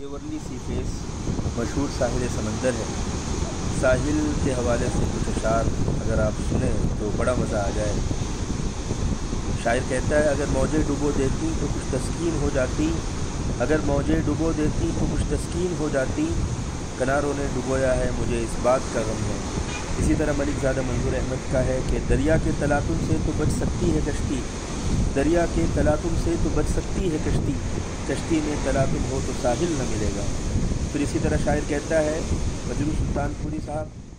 ये वर्ली सी फेस मशहूर साहिल समंदर है। साहिल के हवाले से कुछ अशार अगर आप सुने तो बड़ा मज़ा आ जाए। शायर कहता है, अगर मौजें डुबो देती तो कुछ तस्कीन हो जाती, अगर मौजें डुबो देती तो कुछ तस्कीन हो जाती, किनारों ने डुबोया है मुझे इस बात का गम है। इसी तरह मलिकज़ादा मंजूर अहमद का है कि दरिया के तलातुम से तो बच सकती है कश्ती, दरिया के तलातुम से तो बच सकती है कश्ती, कश्ती में तलातुम हो तो साहिल न मिलेगा। फिर इसी तरह शायर कहता है, मजरू सुल्तानपुरी साहब,